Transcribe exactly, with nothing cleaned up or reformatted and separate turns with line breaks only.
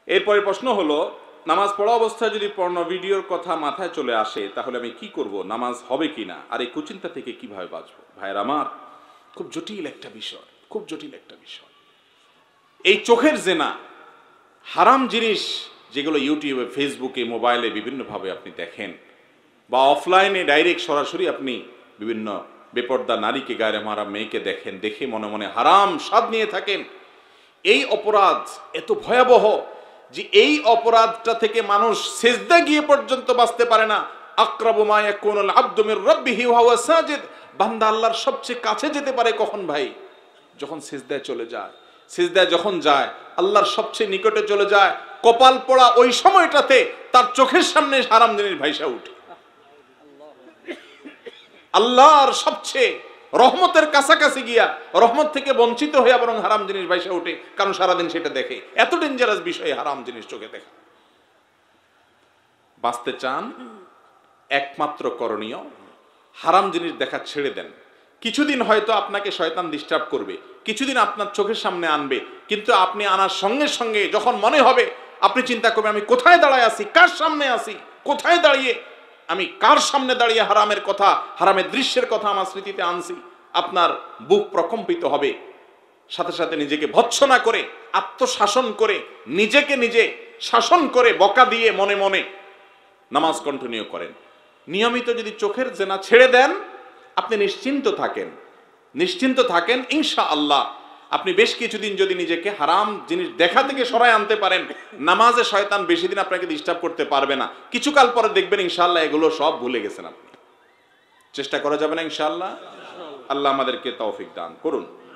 এরপরে প্রশ্ন হলো, নামাজ পড়া অবস্থায় যদি পর্ণ ভিডিওর কথা মাথায় চলে আসে তাহলে আমি কি করব, নামাজ হবে কিনা, আর এই কুচিন্তা থেকে কিভাবে বাঁচবো? ভাইয়ের আমার, খুব জটিল একটা বিষয়, খুব জটিল একটা বিষয়। এই চোখের জেনা, হারাম জিনিস যেগুলো ইউটিউবে, ফেসবুকে, মোবাইলে বিভিন্নভাবে আপনি দেখেন, বা অফলাইনে ডাইরেক্ট সরাসরি আপনি বিভিন্ন বেপর্দা নারীকে, গায়ে মারা মেয়েকে দেখেন, দেখে মনে মনে হারাম স্বাদ নিয়ে থাকেন, এই অপরাধ এত ভয়াবহ যে এই অপরাধটা থেকে মানুষ সিজদা গিয়ে পর্যন্ত বাঁচতে পারে না। আকরাবু মা ইয়াকুনুল আবদু মির রাব্বিহি ওয়া হুয়া সাজিদ, বান্দা আল্লাহর সবচেয়ে কাছে যেতে পারে কখন ভাই? যখন সিজদায় চলে যায়। সিজদায় যখন যায় আল্লাহর সবচেয়ে নিকটে চলে যায়, কপাল পোড়া ওই সময়টাতে তার চোখের সামনে হারাম জিনিস ভাইসা উঠে। আল্লাহর সবচেয়ে রহমতের কাছাকাছি গিয়া রহমত থেকে বঞ্চিত হইয়া বরং হারাম জিনিস ভাইসা উঠে, কারণ সারাদিন সেটা দেখে। এত ডেঞ্জারাস বিষয় হারাম জিনিস চোখে দেখা। বাঁচতে চান, একমাত্র করণীয় হারাম জিনিস দেখা ছেড়ে দেন। কিছুদিন হয়তো আপনাকে শয়তান ডিস্টার্ব করবে, কিছুদিন আপনার চোখের সামনে আনবে, কিন্তু আপনি আনার সঙ্গে সঙ্গে যখন মনে হবে, আপনি চিন্তা করবেন আমি কোথায় দাঁড়ায় আছি, কার সামনে আছি, কোথায় দাঁড়িয়ে আমি কার সামনে দাঁড়িয়ে হারামের কথা, হারামের দৃশ্যের কথা আমার স্মৃতিতে আনছি। আপনার বুক প্রকম্পিত হবে। সাথে সাথে নিজেকে ভৎসনা করে, আত্মশাসন করে, নিজেকে নিজে শাসন করে, বকা দিয়ে মনে মনে নামাজ কন্টিনিউ করেন। নিয়মিত যদি চোখের জেনা ছেড়ে দেন, আপনি নিশ্চিন্ত থাকেন, নিশ্চিন্ত থাকেন ইনশাআল্লাহ। আপনি বেশ কিছুদিন যদি নিজেকে হারাম জিনিস দেখা থেকে সরায় আনতে পারেন, নামাজে শয়তান বেশি দিন আপনাকে ডিস্টার্ব করতে পারবে না। কিছুকাল পরে দেখবেন ইনশাআল্লাহ এগুলো সব ভুলে গেছেন আপনি। চেষ্টা করা যাবে না ইনশাআল্লাহ? আল্লাহ আমাদেরকে তৌফিক দান করুন।